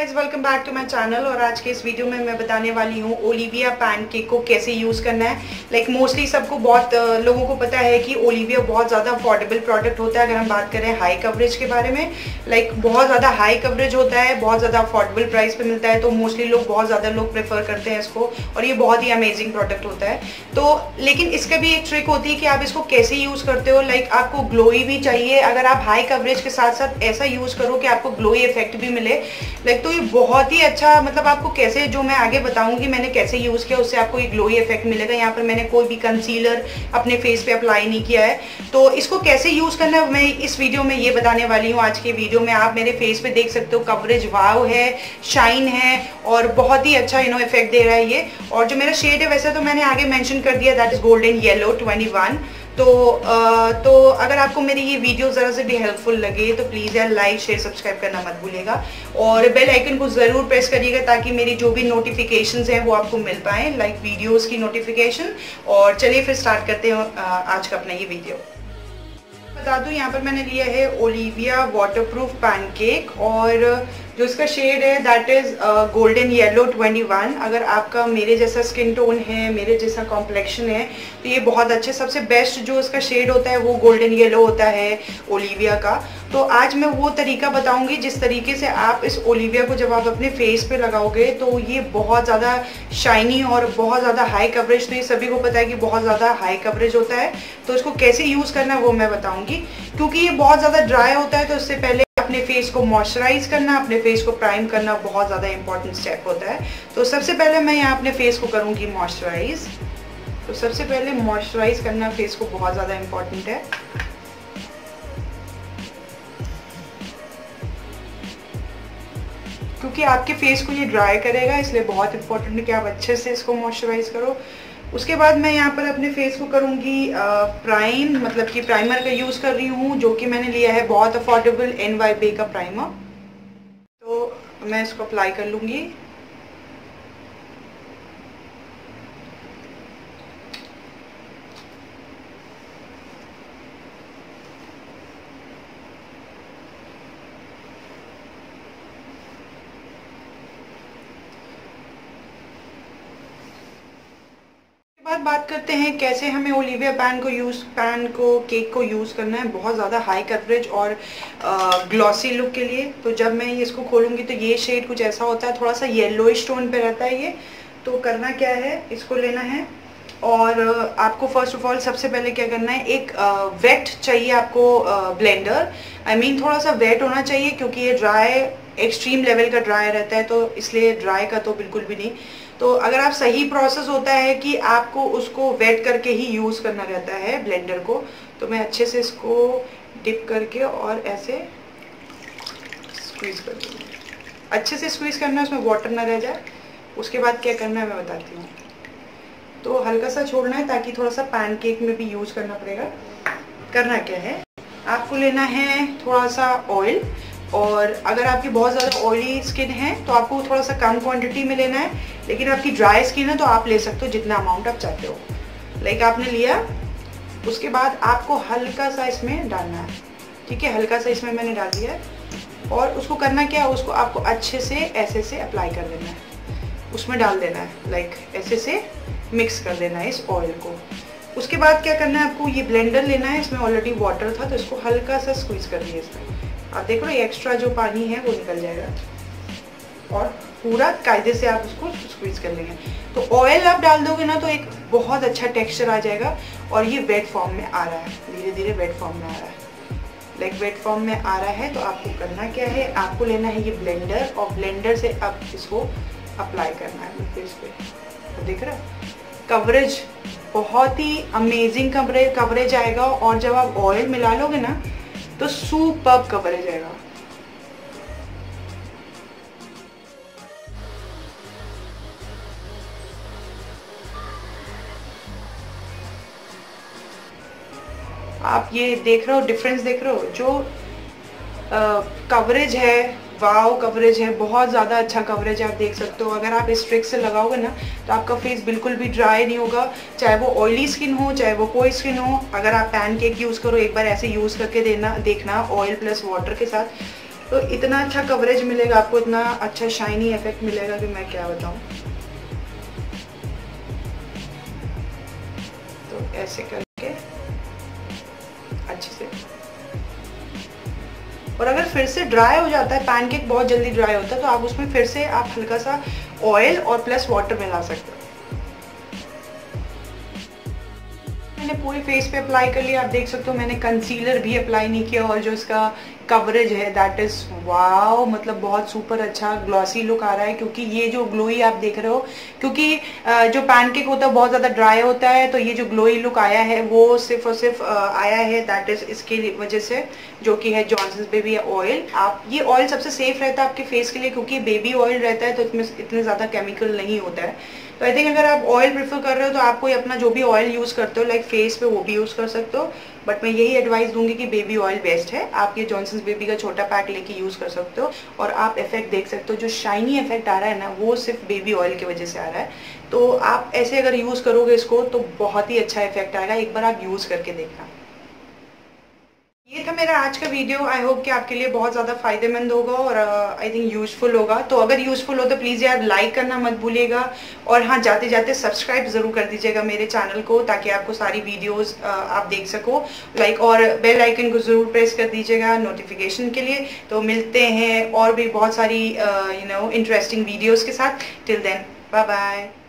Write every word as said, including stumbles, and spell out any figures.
Guys, welcome back to my channel. और आज के इस वीडियो में मैं बताने वाली हूँ ओलिविया पैनकेक को कैसे यूज़ करना है। लाइक like, मोस्टली सबको बहुत लोगों को पता है कि ओलिविया बहुत ज़्यादा अफोर्डेबल प्रोडक्ट होता है। अगर हम बात करें हाई कवरेज के बारे में, लाइक like, बहुत ज़्यादा हाई कवरेज होता है, बहुत ज़्यादा अफोर्डेबल प्राइस पे मिलता है, तो मोस्टली लोग बहुत ज़्यादा लोग प्रेफर करते हैं इसको। और ये बहुत ही अमेजिंग प्रोडक्ट होता है। तो लेकिन इसका भी एक ट्रिक होती है कि आप इसको कैसे यूज़ करते हो। लाइक like, आपको ग्लोई भी चाहिए। अगर आप हाई कवरेज के साथ साथ ऐसा यूज़ करो कि आपको ग्लोई इफेक्ट भी मिले, लाइक तो ये बहुत ही अच्छा, मतलब आपको कैसे, जो मैं आगे बताऊंगी मैंने कैसे यूज़ किया, उससे आपको एक ग्लोई इफेक्ट मिलेगा। यहाँ पर मैंने कोई भी कंसीलर अपने फेस पे अप्लाई नहीं किया है। तो इसको कैसे यूज़ करना है मैं इस वीडियो में ये बताने वाली हूँ। आज के वीडियो में आप मेरे फेस पे देख सकते हो, कवरेज वाव है, शाइन है और बहुत ही अच्छा यू नो इफेक्ट दे रहा है ये। और जो मेरा शेड है वैसे तो मैंने आगे मेंशन कर दिया, that is golden yellow twenty one. तो आ, तो अगर आपको मेरी ये वीडियो ज़रा से भी हेल्पफुल लगे तो प्लीज़ यार लाइक शेयर सब्सक्राइब करना मत भूलिएगा और बेल आइकन को ज़रूर प्रेस करिएगा ताकि मेरी जो भी नोटिफिकेशंस हैं वो आपको मिल पाएँ, लाइक वीडियोस की नोटिफिकेशन। और चलिए फिर स्टार्ट करते हैं आज का अपना ये वीडियो। बता दूं, यहाँ पर मैंने लिया है ओलिविया वाटरप्रूफ पैनकेक और जो इसका शेड है that is golden yellow twenty one. अगर आपका मेरे जैसा स्किन टोन है, मेरे जैसा कॉम्प्लेक्शन है, तो ये बहुत अच्छे, सबसे बेस्ट जो इसका शेड होता है वो गोल्डन येलो होता है ओलिविया का। तो आज मैं वो तरीका बताऊंगी जिस तरीके से आप इस ओलिविया को जब आप अपने फेस पे लगाओगे तो ये बहुत ज़्यादा शाइनी और बहुत ज़्यादा हाई कवरेज, तो ये सभी को पता है कि बहुत ज़्यादा हाई कवरेज होता है। तो इसको कैसे यूज़ करना है वो मैं बताऊँगी। क्योंकि ये बहुत ज़्यादा ड्राई होता है तो इससे पहले अपने फेस को मॉइस्चराइज करना, अपने फेस को प्राइम करना बहुत ज़्यादा इंपॉर्टेंट स्टेप होता है। तो सबसे पहले मैं यहाँ अपने फेस को करूँगी मॉइस्चराइज। तो सबसे पहले मॉइस्चराइज करना फेस को बहुत ज़्यादा इंपॉर्टेंट है। क्योंकि आपके फेस को ये ड्राई करेगा, इसलिए बहुत इंपॉर्टेंट है कि आप अच्छे से इसको मॉइस्चराइज करो। उसके बाद मैं यहाँ पर अपने फेस को करूँगी प्राइम, मतलब कि प्राइमर का यूज़ कर रही हूँ जो कि मैंने लिया है बहुत अफोर्डेबल एन वाई बी का प्राइमर। तो मैं इसको अप्लाई कर लूँगी। बाद बात करते हैं कैसे हमें ओलिविया पैन को यूज़ पैन को केक को यूज़ करना है बहुत ज़्यादा हाई कवरेज और ग्लॉसी लुक के लिए। तो जब मैं इसको खोलूँगी तो ये शेड कुछ ऐसा होता है, थोड़ा सा येलोइश टोन पे रहता है ये। तो करना क्या है, इसको लेना है और आपको फर्स्ट ऑफ ऑल सबसे पहले क्या करना है, एक वेट चाहिए आपको ब्लेंडर। आई मीन थोड़ा सा वेट होना चाहिए क्योंकि ये ड्राई, एक्सट्रीम लेवल का ड्राई रहता है, तो इसलिए ड्राई का तो बिल्कुल भी नहीं। तो अगर आप सही प्रोसेस होता है कि आपको उसको वेट करके ही यूज़ करना रहता है ब्लेंडर को। तो मैं अच्छे से इसको डिप करके और ऐसे स्क्वीज़ कर दूँगी। अच्छे से स्क्वीज़ करना है, उसमें वाटर ना रह जाए। उसके बाद क्या करना है मैं बताती हूँ। तो हल्का सा छोड़ना है ताकि थोड़ा सा पैनकेक में भी यूज़ करना पड़ेगा। करना क्या है, आपको लेना है थोड़ा सा ऑयल, और अगर आपकी बहुत ज़्यादा ऑयली स्किन है तो आपको थोड़ा सा कम क्वांटिटी में लेना है, लेकिन आपकी ड्राई स्किन है तो आप ले सकते हो जितना अमाउंट आप चाहते हो। लाइक आपने लिया, उसके बाद आपको हल्का सा इसमें डालना है, ठीक है, हल्का सा इसमें मैंने डाल दिया है। और उसको करना क्या है, उसको आपको अच्छे से ऐसे से अप्लाई कर देना है, उसमें डाल देना है, लाइक ऐसे से मिक्स कर देना है इस ऑयल को। उसके बाद क्या करना है, आपको ये ब्लेंडर लेना है, इसमें ऑलरेडी वाटर था तो इसको हल्का सा स्क्वीज़ कर दिया इसमें। आप देख लो ये एक्स्ट्रा जो पानी है वो निकल जाएगा और पूरा कायदे से आप उसको स्क्वीज कर लेंगे। तो ऑयल आप डाल दोगे ना तो एक बहुत अच्छा टेक्सचर आ जाएगा। और ये वेट फॉर्म में आ रहा है, धीरे धीरे वेट फॉर्म में आ रहा है, लाइक वेट फॉर्म में आ रहा है। तो आपको करना क्या है, आपको लेना है ये ब्लेंडर और ब्लेंडर से अब इसको अप्लाई करना है फेस पे। तो देख रहे कवरेज, बहुत ही अमेजिंग कवरेज कवरेज आएगा। और जब आप ऑयल मिला लोगे ना तो सुपर्ब कवरेज आएगा। आप ये देख रहे हो, डिफरेंस देख रहे हो, जो कवरेज है, वाव कवरेज है, बहुत ज़्यादा अच्छा कवरेज है। आप देख सकते हो, अगर आप इस ट्रिक से लगाओगे ना तो आपका फेस बिल्कुल भी ड्राई नहीं होगा, चाहे वो ऑयली स्किन हो चाहे वो कोई स्किन हो। अगर आप पैनकेक यूज़ करो, एक बार ऐसे यूज़ करके देना देखना ऑयल प्लस वाटर के साथ, तो इतना अच्छा कवरेज मिलेगा आपको, इतना अच्छा शाइनी इफेक्ट मिलेगा कि मैं क्या बताऊँ। तो ऐसे करके अच्छे से, और अगर फिर से ड्राई हो जाता है, पैनकेक बहुत जल्दी ड्राई होता है, तो आप उसमें फिर से आप हल्का सा ऑयल और प्लस वाटर मिला सकते हो। मैंने पूरे फेस पे अप्लाई कर लिया, आप देख सकते हो मैंने कंसीलर भी अप्लाई नहीं किया, और जो इसका कवरेज है दैट इज वाओ, मतलब बहुत सुपर अच्छा ग्लॉसी लुक आ रहा है। क्योंकि ये जो ग्लोई आप देख रहे हो, क्योंकि जो पैनकेक होता है बहुत ज़्यादा ड्राई होता है, तो ये जो ग्लोई लुक आया है वो सिर्फ और सिर्फ आया है दैट इज इसके वजह से, जो कि है जॉनसन्स बेबी ऑयल। आप ये ऑयल सबसे सेफ रहता है आपके फेस के लिए, क्योंकि बेबी ऑयल रहता है तो इसमें इतने ज़्यादा केमिकल नहीं होता है। तो आई थिंक अगर आप ऑयल प्रेफर कर रहे हो तो आप कोई अपना जो भी ऑयल यूज़ करते हो लाइक फेस पे वो भी यूज़ कर सकते हो, बट मैं यही एडवाइस दूंगी कि बेबी ऑयल बेस्ट है। आप ये जॉनसन्स बेबी का छोटा पैक लेके यूज़ कर सकते हो, और आप इफेक्ट देख सकते हो, जो शाइनी इफेक्ट आ रहा है ना वो सिर्फ बेबी ऑयल की वजह से आ रहा है। तो आप ऐसे अगर यूज़ करोगे इसको तो बहुत ही अच्छा इफेक्ट आएगा, एक बार आप यूज़ करके देखना। ये था मेरा आज का वीडियो। आई होप कि आपके लिए बहुत ज़्यादा फायदेमंद होगा और आई थिंक यूज़फुल होगा। तो अगर यूज़फुल हो तो प्लीज़ यार लाइक करना मत भूलिएगा, और हाँ जाते जाते सब्सक्राइब ज़रूर कर दीजिएगा मेरे चैनल को, ताकि आपको सारी वीडियोस uh, आप देख सको लाइक, और बेल आइकन को ज़रूर प्रेस कर दीजिएगा नोटिफिकेशन के लिए। तो मिलते हैं और भी बहुत सारी यू नो इंटरेस्टिंग वीडियोज़ के साथ। Till then bye bye.